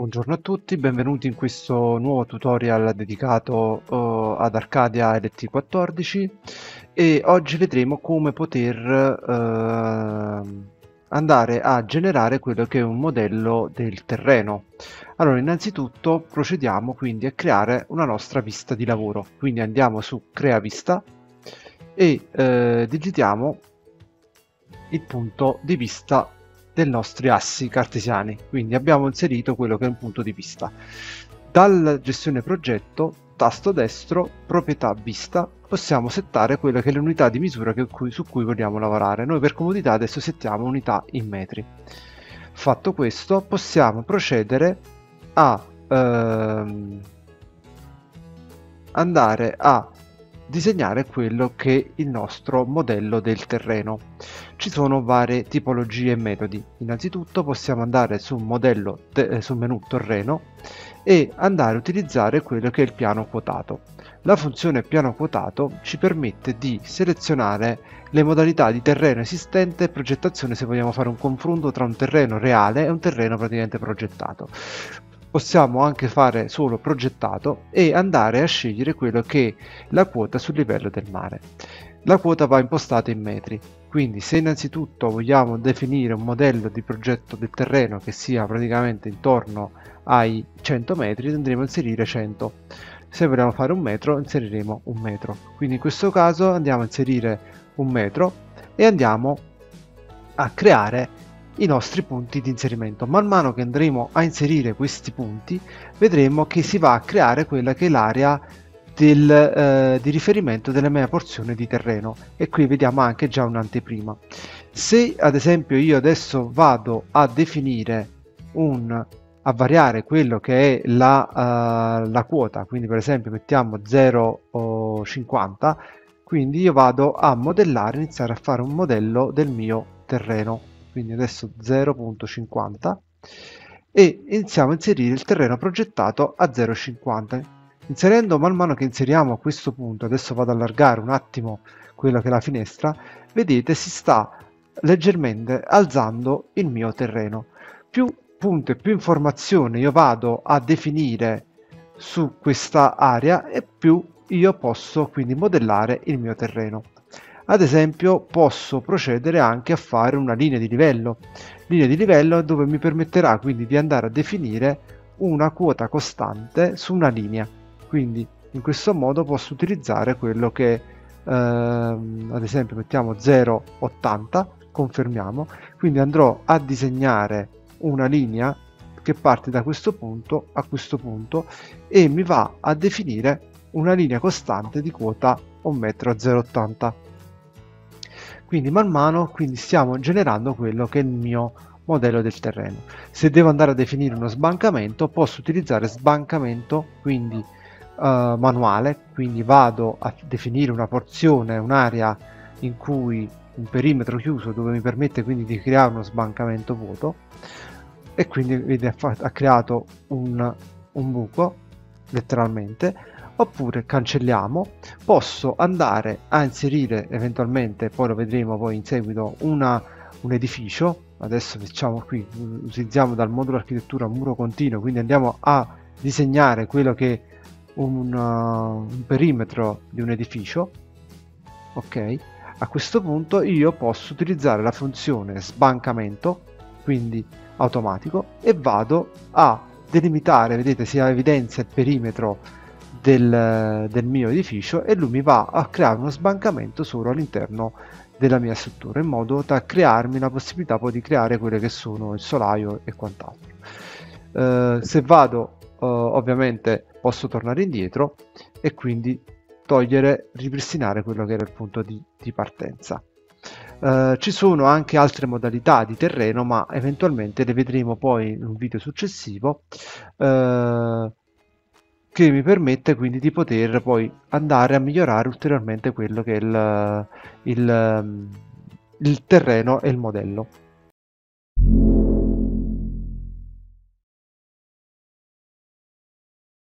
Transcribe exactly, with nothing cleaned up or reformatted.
Buongiorno a tutti, benvenuti in questo nuovo tutorial dedicato uh, ad Arcadia L T quattordici e oggi vedremo come poter uh, andare a generare quello che è un modello del terreno. Allora, innanzitutto procediamo quindi a creare una nostra vista di lavoro, quindi andiamo su Crea vista e uh, digitiamo il punto di vista dei nostri assi cartesiani, quindi abbiamo inserito quello che è un punto di vista. Dalla gestione progetto, tasto destro, proprietà vista, possiamo settare quelle che è l'unità di misura che cui, su cui vogliamo lavorare. Noi per comodità adesso settiamo unità in metri. Fatto questo, possiamo procedere a ehm, andare a disegnare quello che è il nostro modello del terreno. Ci sono varie tipologie e metodi. Innanzitutto possiamo andare su modello sul menu terreno e andare a utilizzare quello che è il piano quotato. La funzione piano quotato ci permette di selezionare le modalità di terreno esistente e progettazione se vogliamo fare un confronto tra un terreno reale e un terreno praticamente progettato. Possiamo anche fare solo progettato e andare a scegliere quello che è la quota sul livello del mare. La quota va impostata in metri, quindi se innanzitutto vogliamo definire un modello di progetto del terreno che sia praticamente intorno ai cento metri, andremo a inserire cento. Se vogliamo fare un metro, inseriremo un metro. Quindi in questo caso andiamo a inserire un metro e andiamo a creare i nostri punti di inserimento. Man mano che andremo a inserire questi punti vedremo che si va a creare quella che è l'area del, eh, di riferimento della mia porzione di terreno, e qui vediamo anche già un'anteprima. Se ad esempio io adesso vado a definire un a variare quello che è la, uh, la quota, quindi per esempio mettiamo zero virgola cinquanta, quindi io vado a modellare, iniziare a fare un modello del mio terreno, quindi adesso zero virgola cinquanta, e iniziamo a inserire il terreno progettato a zero virgola cinquanta. Inserendo man mano che inseriamo a questo punto, adesso vado ad allargare un attimo quello che è la finestra, vedete si sta leggermente alzando il mio terreno. Più punto e più informazione io vado a definire su questa area e più io posso quindi modellare il mio terreno. Ad esempio posso procedere anche a fare una linea di livello, linea di livello dove mi permetterà quindi di andare a definire una quota costante su una linea, quindi in questo modo posso utilizzare quello che ehm, ad esempio mettiamo zero virgola ottanta, confermiamo, quindi andrò a disegnare una linea che parte da questo punto a questo punto e mi va a definire una linea costante di quota un metro a zero virgola ottanta. Quindi man mano quindi stiamo generando quello che è il mio modello del terreno. Se devo andare a definire uno sbancamento, posso utilizzare sbancamento quindi uh, manuale, quindi vado a definire una porzione, un'area in cui un perimetro chiuso dove mi permette quindi di creare uno sbancamento vuoto, e quindi vede, ha creato un, un buco letteralmente. Oppure cancelliamo, posso andare a inserire eventualmente, poi lo vedremo poi in seguito, una, un edificio. Adesso facciamo qui, utilizziamo dal modulo architettura muro continuo, quindi andiamo a disegnare quello che è un, uh, un perimetro di un edificio. Ok, a questo punto io posso utilizzare la funzione sbancamento, quindi automatico, e vado a delimitare, vedete si evidenzia il perimetro Del, del mio edificio e lui mi va a creare uno sbancamento solo all'interno della mia struttura, in modo da crearmi la possibilità poi di creare quelle che sono il solaio e quant'altro. Eh, se vado eh, ovviamente posso tornare indietro e quindi togliere, ripristinare quello che era il punto di, di partenza. Uh, ci sono anche altre modalità di terreno, ma eventualmente le vedremo poi in un video successivo, uh, che mi permette quindi di poter poi andare a migliorare ulteriormente quello che è il, il, il terreno e il modello.